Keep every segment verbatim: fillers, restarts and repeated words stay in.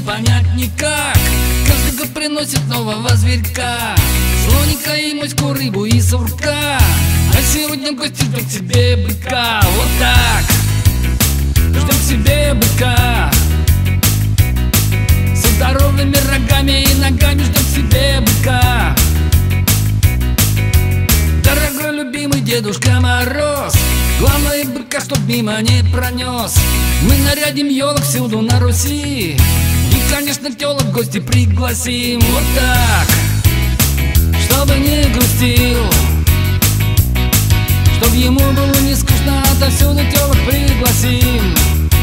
понять никак. Каждый год приносит нового зверька, слоника и моську, рыбу и сурка. А сегодня в гости ждем к себе быка. Вот так, ждем к себе быка. Со здоровыми рогами и ногами ждем к себе быка. Дорогой любимый Дедушка Мороз, главное быка, чтоб мимо не пронес. Мы нарядим елок всюду на Руси и, конечно, телок в гости пригласим. Вот так, чтобы не грустил, чтоб ему было не скучно, отовсюду телок пригласим.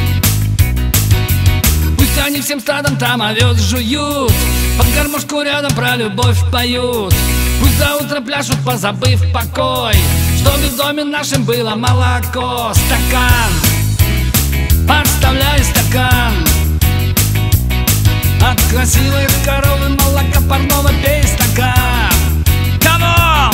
Пусть они всем стадом там овес жуют, под гармошку рядом про любовь поют. Пусть до утра пляшут, позабыв покой, чтобы в доме нашем было молоко. Стакан, подставляй стакан, от красивой коровы молока парного пей стакан. Кого?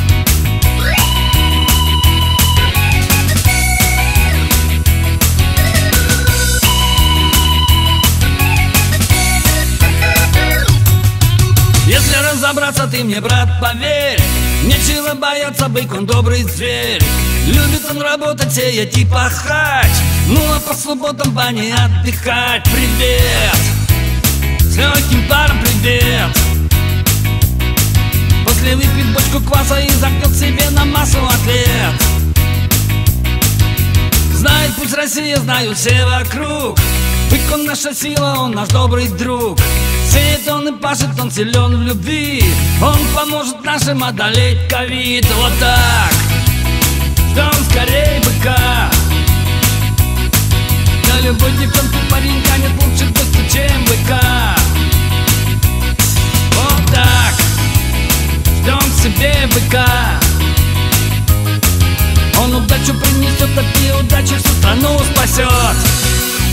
Если разобраться, ты мне, брат, поверь, нечего бояться, бык, он добрый зверь. Любит он работать, сеять и пахать, ну а по субботам в бане отдыхать. Привет, с легким паром привет. После выпить бочку кваса и загнет себе на массу атлет. Знает пусть Россия, знают все вокруг, бык, он наша сила, он наш добрый друг. Сеет он и пашет, он силен в любви, он поможет нашим одолеть ковид. Вот так, ждем скорей быка. Для любой девчонки паренька нет лучше гостя, чем быка. Вот так, ждем к себе быка. Он удачу принесет, а ты удачи всю страну спасет.